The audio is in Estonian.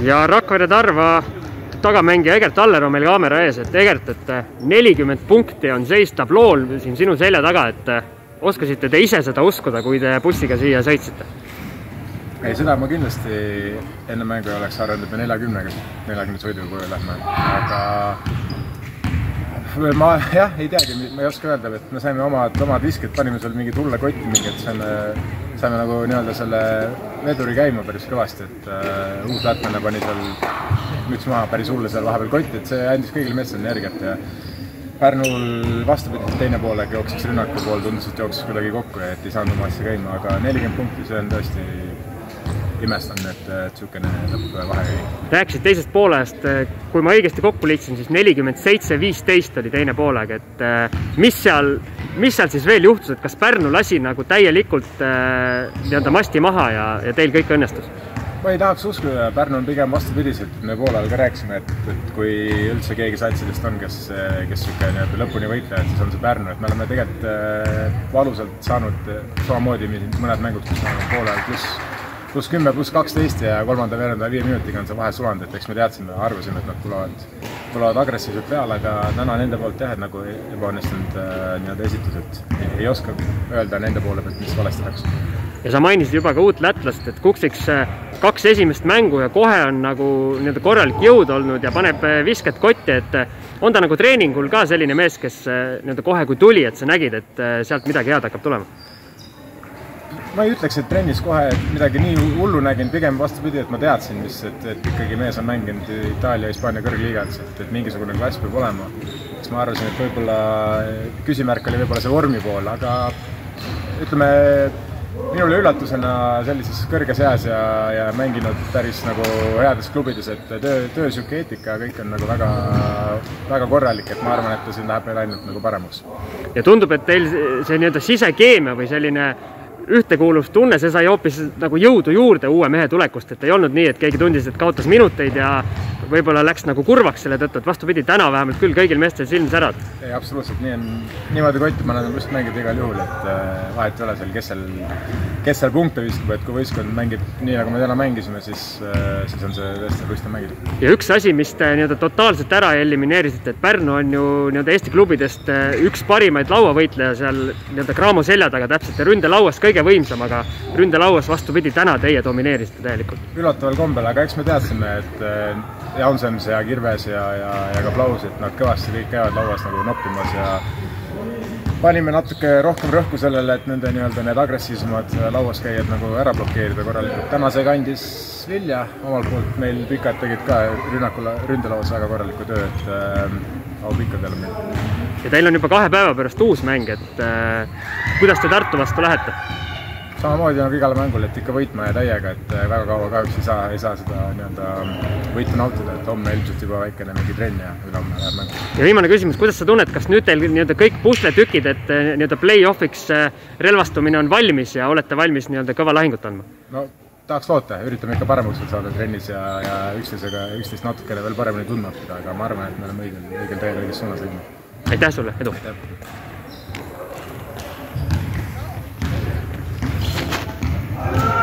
ja Rakvere Tarva tagamängija Egert Aller on meil kaamera ees, et Egert, et 40 punkti on seis tablool siin sinu selja taga, et oskasite te ise seda uskuda, kui te bussiga siia sõitsite? Ei, seda ma kindlasti enne mängu oleks arvanud, et me 40 sõiduga koju lähme, aga ma ei teagi, ma ei oska öelda, et me saime omad visked, panime seal mingi tulle kotti mingi, et saime nagu nii-öelda selle veduri käima päris kõvasti, et uus lätlane pani seal müts maha päris hulle seal vahepeal kotti, et see andis kõigile meestel energiat ja Pärnul vastupidi teine poolega jooksis rünnaku pool, tundus, et jooksis kuidagi kokku ja et ei saanud oma asja käima, aga 40 punkti, see on tõesti imestan, et niisugune lõppvahe. Rääkisid teisest poolest, kui ma õigesti kokku liitsin, siis 47-15 oli teine poolega, et mis seal siis veel juhtus, et kas Pärnu lasi nagu täielikult masti maha ja teil kõik õnnestus? Ma ei tahaks uskuda, Pärnu on pigem vastupidiselt, me poolel ka rääkisime, et kui üldse keegi satsidest on, kes lõpuni võitlevad, siis on see Pärnu, et me oleme tegelikult valusalt saanud samamoodi mõned mängud, kus on poolel pluss 10, pluss 12 ja kolmanda veeranda 5 minutiga on see vahe sulanud, et eks me teadsime, arvasime, et nad tulevad agressiivselt peale, aga täna nende poolt jah, et nagu ebaõnnestunud esitus, et ei oska öelda nende poole pealt, mis valesti läks. Ja sa mainisid juba ka uut lätlast, et Kuksiks 2 esimest mängu ja kohe on nagu korralik jõud olnud ja paneb visked kotti, et on ta nagu treeningul ka selline mees, kes kohe kui tuli, et sa nägid, et sealt midagi head hakkab tulema? Ma ei ütleks, et trennis kohe midagi nii hullu nägin, pigem vastupidi, et ma teadsin, et ikkagi mees on mänginud Itaalia ja Hispaania kõrgliigades, et mingisugune klass peab olema. Siis ma arvasin, et võib-olla küsimärk oli võib-olla see vormi pool, aga ütleme, minule üllatusena sellises kõrges eas ja mänginud päris nagu heades klubides, et töö siuke eetika, kõik on nagu väga korralik, et ma arvan, et siin läheb meil ainult nagu paremaks. Ja tundub, et teil see sisekeemia või selline ühtekuuluvustunne, see sai hoopis nagu jõudu juurde uue mehe tulekust, et ei olnud nii, et keegi tundis, et kaotas minuteid ja võib-olla läks nagu kurvaks selle tõttu, et vastupidi, täna vähemalt küll kõigil meestel silm särad. Ei, absoluutselt, niimoodi kotti ma olen just mängida igal juhul, et vahet ei ole seal, kes seal punkte viskab, et kui võistkond mängib nii, nagu me täna mängisime, siis on see tõesti võistkond mängida. Ja üks asi, mis te totaalselt ära elimineerisite, et Pärnu on ju Eesti klubidest üks parimaid lauavõitleja seal Cramo selja taga täpselt ja ründelauas kõige võimsam, aga ründelauas vastupidi, täna teie domineerisite täielikult. Üllataval kombel, aga eks me teadsime, et Jaunsems ja Kirves ja ka Plaus, et nad kõvasti kõik käivad lauas nagu noppimas ja panime natuke rohkem rõhku sellele, et nende need agressiivsemad lauas käijad nagu ära blokeerida korralikult. Täna see kandis vilja omalt poolt, meil pikad tegid ka ründelauas väga korraliku töö, et aupikadele meil. Ja teil on juba 2 päeva pärast uus mäng, et kuidas te Tartu vastu lähete? Samamoodi nagu igale mängul, et ikka võitma ja täiega, et väga kaua kahjuks ei saa seda võitu nautida, et homme ilmselt juba väikene mingi trenn ja ülehomme läheb mängu. Ja viimane küsimus, kuidas sa tunned, kas nüüd teil kõik pusletükid, et play-offiks relvastumine on valmis ja olete valmis kõva lahingut andma? No tahaks loota, üritame ikka paremaks saada trennis ja üksteist natukene veel paremini tundma õppida, aga ma arvan, et me oleme õigel teel õiges suunas õigma. Aitäh sulle, edu! Aitäh!